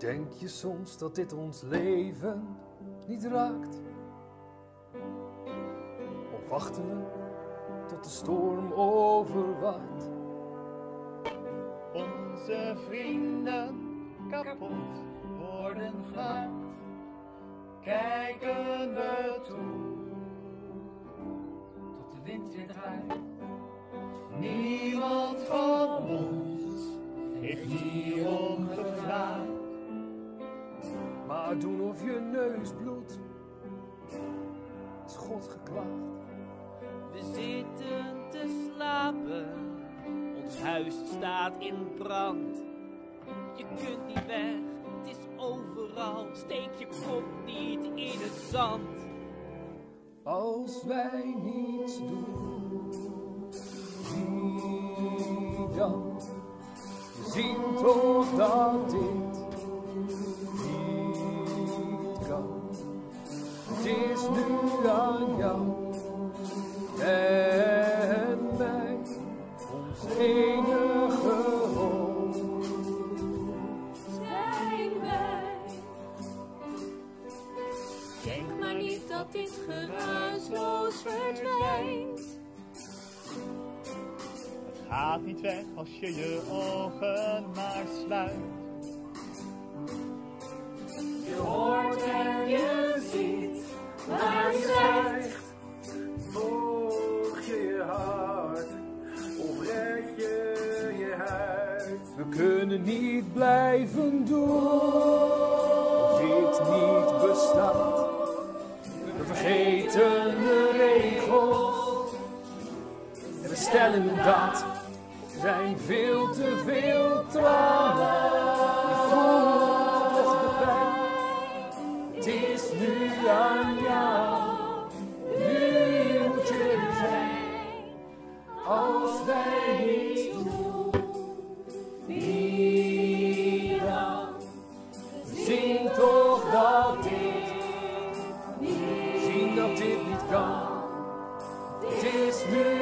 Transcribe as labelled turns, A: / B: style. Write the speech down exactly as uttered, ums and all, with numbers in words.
A: Denk je soms dat dit ons leven niet raakt? Of wachten we tot de storm overwaait?
B: Onze vrienden kapot worden gemaakt, kijken we toe tot de wind weer draait. Niemand van ons heeft hierom gevraagd.
A: Maar doen of je neus bloedt, is God geklaagd.
C: We zitten te slapen, ons huis staat in brand. Je kunt niet weg, het is overal, steek je kop niet in het zand.
A: Als wij niets doen, wie dan? We zien toch dat dit niet kan. Het is nu aan jou en mij, ons enige hoop.
D: Zijn wij. Denk maar niet dat dit geruisloos verdwijnt.
B: Het gaat niet weg als je je ogen maar sluit.
D: Je hoort en je ziet, maar je zwijgt.
A: Volg je je hart of red je je huid? We kunnen niet blijven doen of dit niet bestaat. We vergeten de regels en we stellen dat er zijn veel te veel tranen. Je voelt toch de pijn. Het is nu aan jou. Nu moet je er zijn. Als wij niets doen, wie dan? Zien toch dat dit, zien dat dit niet kan. Het is nu